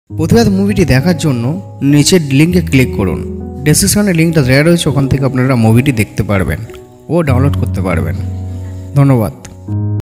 প্রতিবাদ মুভিটি দেখার জন্য নিচের লিঙ্কে ক্লিক করুন। ডেসক্রিপশনে লিঙ্কটা দেওয়া রয়েছে, ওখান থেকে আপনারা মুভিটি দেখতে পারবেন ও ডাউনলোড করতে পারবেন। ধন্যবাদ।